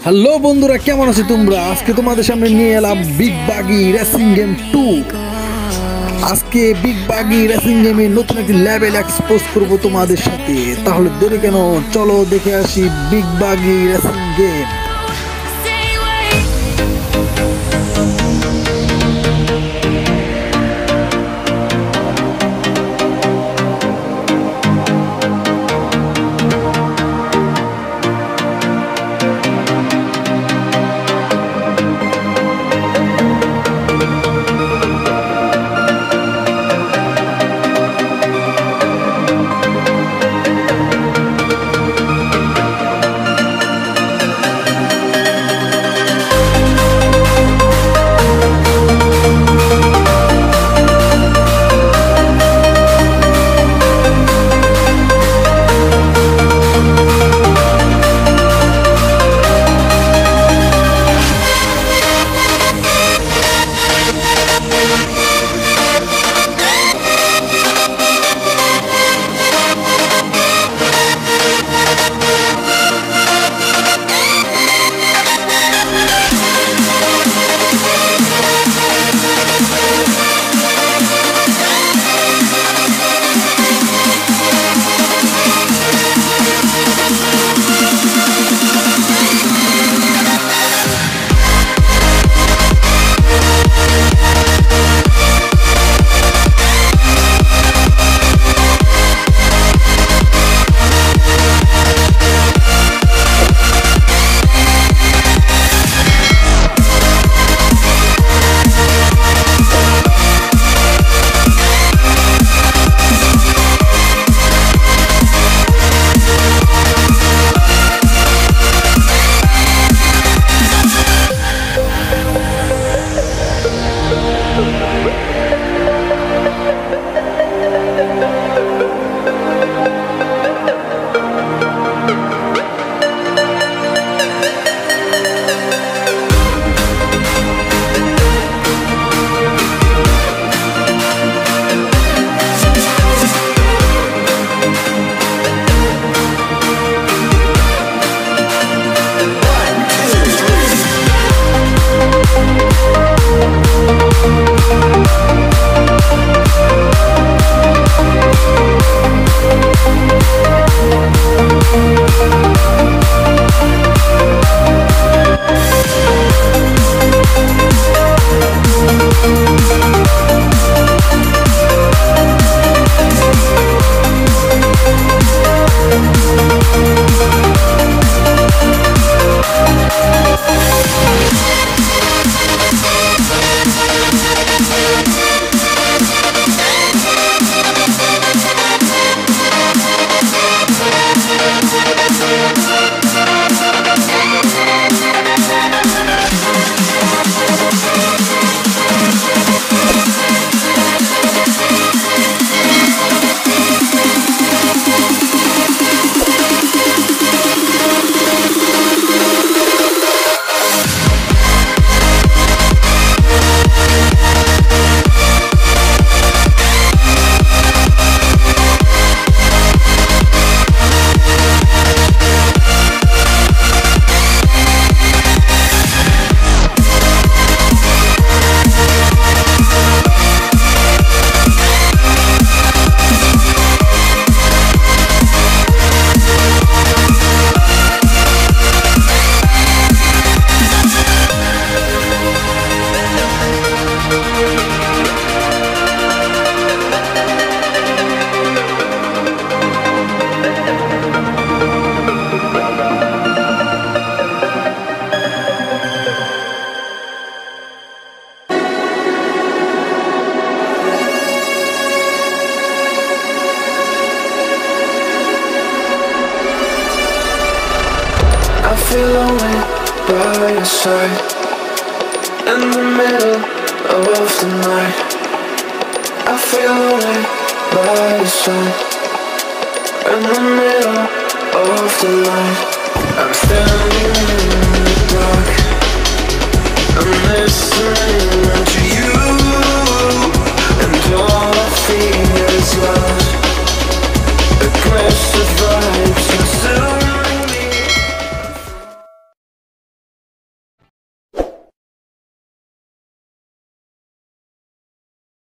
Hello বন্ধুরা, কেমন আছো তোমরা? আজকে তোমাদের সামনে নিয়ে এলাম বিগ বাগি রেসিং গেম 2। আজকে বিগ বাগি রেসিং গেমের নতুন একটি লেভেল এক্সপোজ করব তোমাদের সাথে। তাহলে দেরি কেন, চলো দেখে আসি big buggy racing game. I feel lonely by your side, in the middle of the night. I feel lonely by your side, in the middle of the night. I'm standing in the dark.